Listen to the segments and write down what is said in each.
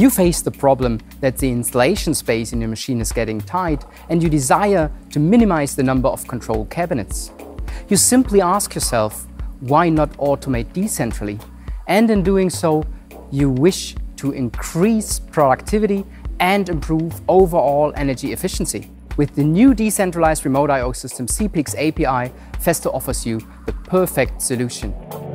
You face the problem that the installation space in your machine is getting tight and you desire to minimize the number of control cabinets. You simply ask yourself, why not automate decentrally? And in doing so, you wish to increase productivity and improve overall energy efficiency. With the new decentralized remote I/O system CPX-AP-I, Festo offers you the perfect solution.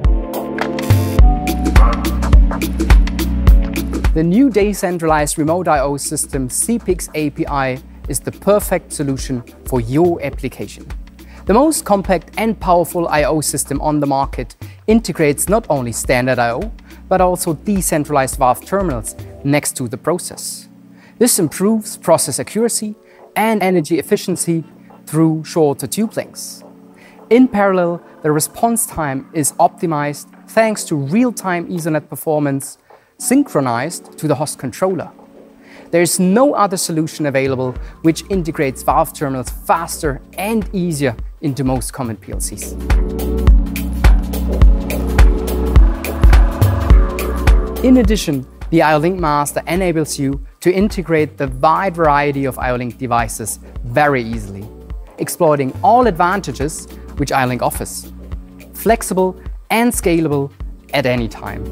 The new decentralized remote I/O system CPX-AP-I is the perfect solution for your application. The most compact and powerful I/O system on the market integrates not only standard I/O, but also decentralized valve terminals next to the process. This improves process accuracy and energy efficiency through shorter tube lengths. In parallel, the response time is optimized thanks to real-time Ethernet performance synchronized to the host controller. There is no other solution available which integrates valve terminals faster and easier into most common PLCs. In addition, the IO-Link Master enables you to integrate the wide variety of IO-Link devices very easily, exploiting all advantages which IO-Link offers, flexible and scalable at any time.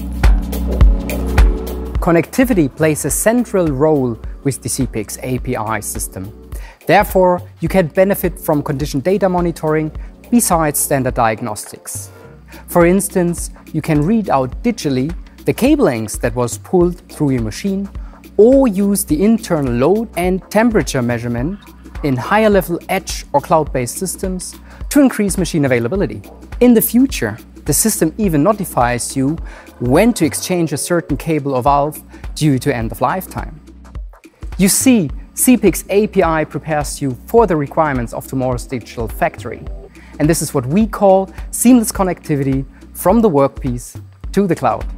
Connectivity plays a central role with the CPX-AP-I system. Therefore, you can benefit from condition data monitoring besides standard diagnostics. For instance, you can read out digitally the cable lengths that was pulled through your machine, or use the internal load and temperature measurement in higher level edge or cloud-based systems to increase machine availability. In the future, the system even notifies you when to exchange a certain cable or valve due to end of lifetime. You see, CPX-AP-I prepares you for the requirements of tomorrow's digital factory. And this is what we call seamless connectivity from the workpiece to the cloud.